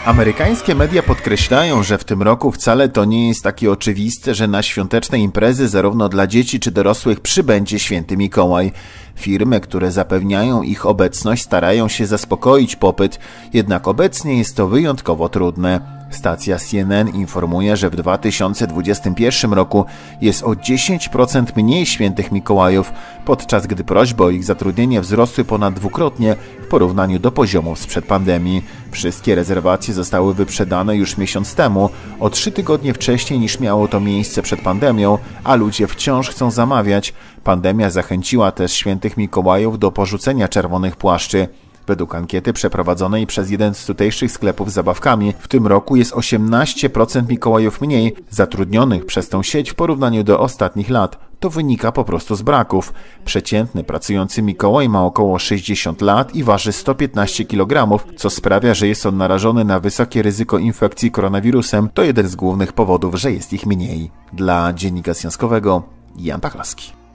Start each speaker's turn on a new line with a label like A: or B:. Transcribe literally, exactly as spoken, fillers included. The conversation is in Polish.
A: Amerykańskie media podkreślają, że w tym roku wcale to nie jest takie oczywiste, że na świąteczne imprezy zarówno dla dzieci czy dorosłych przybędzie święty Mikołaj. Firmy, które zapewniają ich obecność, starają się zaspokoić popyt, jednak obecnie jest to wyjątkowo trudne. Stacja C N N informuje, że w dwa tysiące dwudziestym pierwszym roku jest o dziesięć procent mniej świętych Mikołajów, podczas gdy prośby o ich zatrudnienie wzrosły ponad dwukrotnie w porównaniu do poziomów sprzed pandemii. Wszystkie rezerwacje zostały wyprzedane już miesiąc temu, o trzy tygodnie wcześniej niż miało to miejsce przed pandemią, a ludzie wciąż chcą zamawiać. Pandemia zachęciła też świętych Mikołajów do porzucenia czerwonych płaszczy. Według ankiety przeprowadzonej przez jeden z tutejszych sklepów z zabawkami w tym roku jest osiemnaście procent Mikołajów mniej zatrudnionych przez tę sieć w porównaniu do ostatnich lat. To wynika po prostu z braków. Przeciętny pracujący Mikołaj ma około sześćdziesiąt lat i waży sto piętnaście kilogramów, co sprawia, że jest on narażony na wysokie ryzyko infekcji koronawirusem. To jeden z głównych powodów, że jest ich mniej. Dla Dziennika Związkowego Jan Pachlowski.